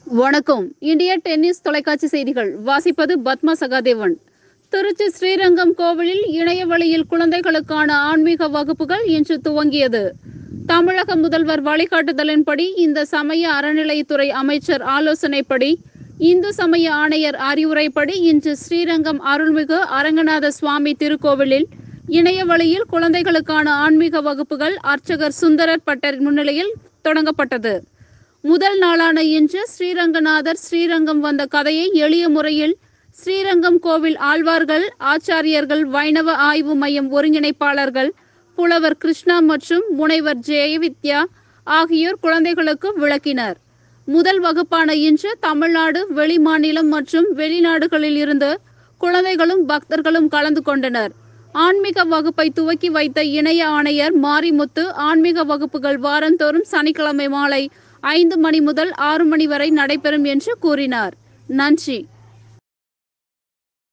வணக்கம். இந்திய டென்னிஸ் தொலைக்காட்சி செய்திகள் வாசிப்பது பத்மா சகாதேவன். திருச்சி ஸ்ரீரங்கம் கோவிலில் இணைய வழியில் குழந்தைகளுக்கான ஆன்மீக வகுப்புகள் இன்று துவங்கியது. தமிழக முதல்வர் வழிகாட்டுதலின்படி இந்த சமய அறநிலையத்துறை அமைச்சர் ஆலோசனைப்படி இந்து சமய ஆணையர் அறிவுரைப்படி இன்று ஸ்ரீரங்கம் அருள்மிகு அரங்கநாத சுவாமி திருக்கோவிலில் இணைய வழியில் குழந்தைகளுக்கான ஆன்மீக வகுப்புகள் அர்ச்சகர் சுந்தரர் பட்டர் முன்னிலையில் தொடங்கப்பட்டது. முதல் நாளான இன்று ஸ்ரீரங்கநாதர் ஸ்ரீரங்கம் வந்த கதையை எளிய முறையில் ஸ்ரீரங்கம் கோவில் ஆழ்வார்கள், ஆச்சாரியர்கள், வைணவ ஆய்வு மையம் ஒருங்கிணைப்பாளர்கள் புலவர் கிருஷ்ணா மற்றும் முனைவர் ஜெயவித்யா ஆகியோர் குழந்தைகளுக்கு விளக்கினர். முதல் வகுப்பான இன்று தமிழ்நாடு, வெளிமாநிலம் மற்றும் வெளிநாடுகளில் இருந்து குழந்தைகளும் பக்தர்களும் கலந்து கொண்டனர். ஆன்மீக வகுப்பை துவக்கி வைத்த இணைய ஆணையர் மாரிமுத்து, ஆன்மீக வகுப்புகள் வாரந்தோறும் சனிக்கிழமை மாலை 5 மணி முதல் 6 மணி வரை நடைபெறும் என்று கூறினார். நன்றி.